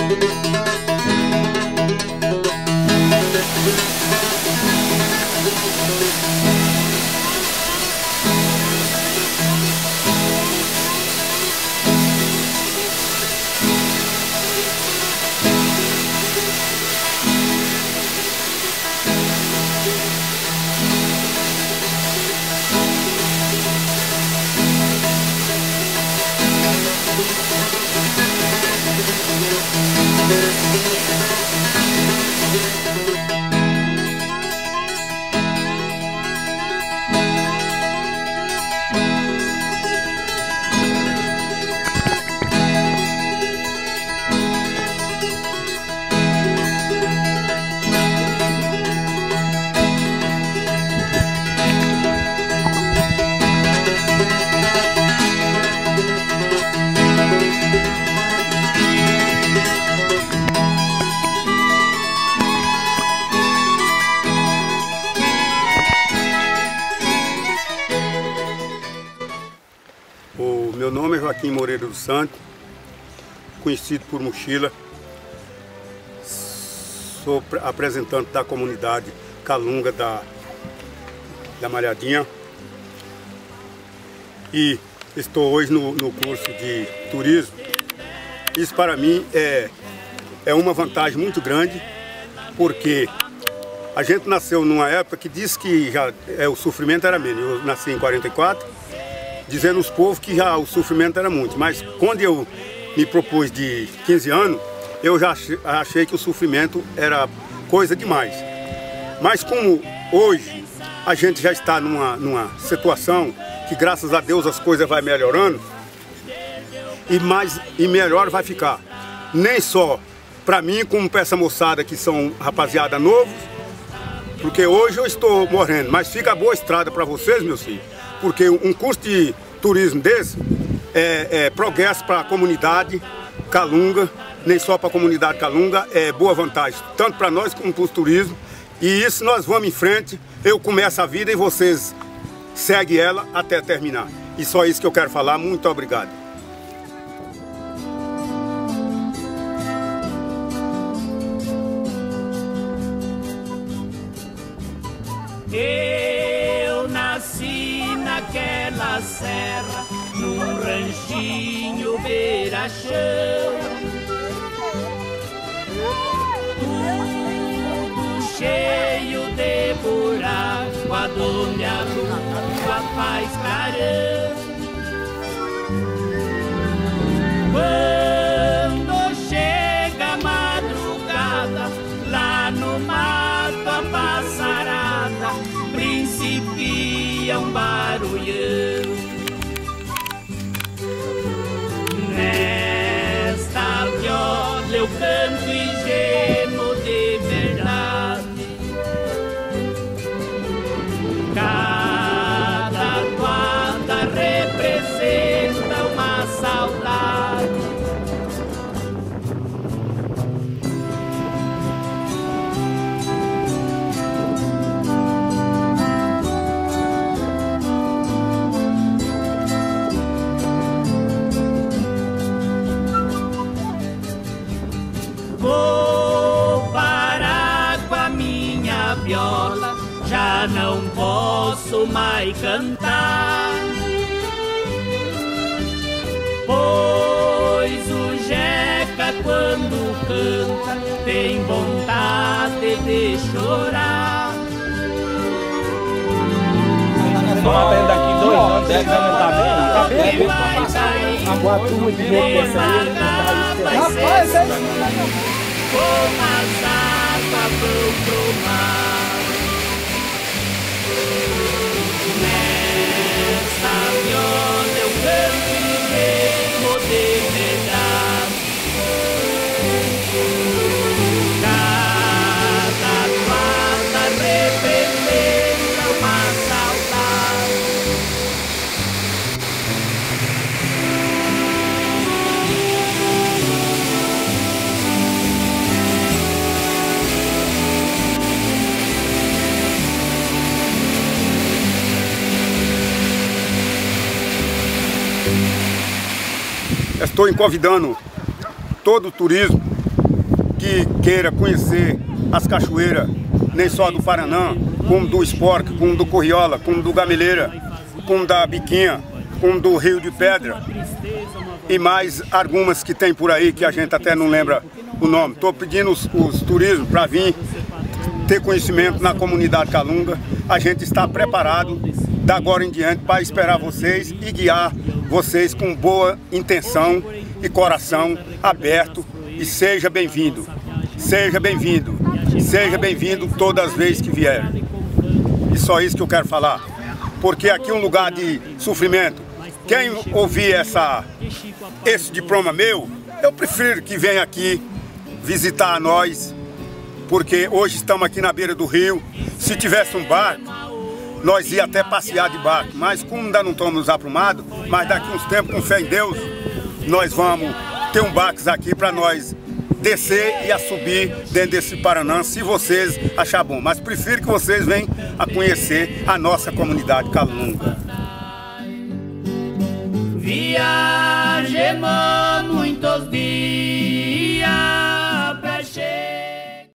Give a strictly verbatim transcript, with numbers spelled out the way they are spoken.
O meu nome é Joaquim Moreira dos Santos, conhecido por Mochila. Sou representante da comunidade Calunga da, da Malhadinha e estou hoje no, no curso de turismo. Isso para mim é, é uma vantagem muito grande, porque a gente nasceu numa época que diz que já, é, o sofrimento era menos. Eu nasci em quarenta e quatro, dizendo aos povos que já o sofrimento era muito, mas quando eu me propus de quinze anos, eu já achei que o sofrimento era coisa demais. Mas como hoje a gente já está numa, numa situação que graças a Deus as coisas vão melhorando, e mais e melhor vai ficar. Nem só para mim, como para essa moçada que são rapaziada novos, porque hoje eu estou morrendo, mas fica boa estrada para vocês, meus filhos, porque um curso de turismo desse é, é progresso para a comunidade Calunga, nem só para a comunidade Calunga, é boa vantagem, tanto para nós como para o turismo. E isso nós vamos em frente, eu começo a vida e vocês seguem ela até terminar. E só isso que eu quero falar, muito obrigado. Eu nasci naquela serra, num ranchinho beira-chão, tudo cheio de buraco, aonde a lua faz carão. Quando chega a madrugada, lá no mato a passarada principia um barulhão. Nesta viola eu canto e gemo de verdade. Cada toada representa uma saudade. Vou parar com a minha viola, já não posso mais cantar, pois o Jeca quando canta tem vontade de chorar. Só até daqui dois anos, dez anos tá bem, tá bem, Vai agora turma de gente dessa aí, rapaz, é como as águas vão pro mar. Nessa viola eu canto e gemo de verdade. Cada toada representa uma saudade. Estou convidando todo o turismo que queira conhecer as cachoeiras, nem só do Paraná, como do Esporque, como do Corriola, como do Gameleira, como da Biquinha, como do Rio de Pedra e mais algumas que tem por aí que a gente até não lembra o nome. Estou pedindo os, os turismos para vir ter conhecimento na comunidade Calunga. A gente está preparado da agora em diante para esperar vocês e guiar vocês com boa intenção e coração aberto. E seja bem-vindo, seja bem-vindo, seja bem-vindo todas as vezes que vier. E só isso que eu quero falar, porque aqui é um lugar de sofrimento. Quem ouvir essa, esse diploma meu, eu prefiro que venha aqui visitar nós, porque hoje estamos aqui na beira do rio. Se tivesse um barco, nós ia até passear de barco, mas como ainda não estamos nos aprumados, mas daqui uns tempos, com fé em Deus, nós vamos ter um barco aqui para nós descer e a subir dentro desse Paraná, se vocês acharem bom. Mas prefiro que vocês venham a conhecer a nossa comunidade Calunga. Viajemos muitos dias.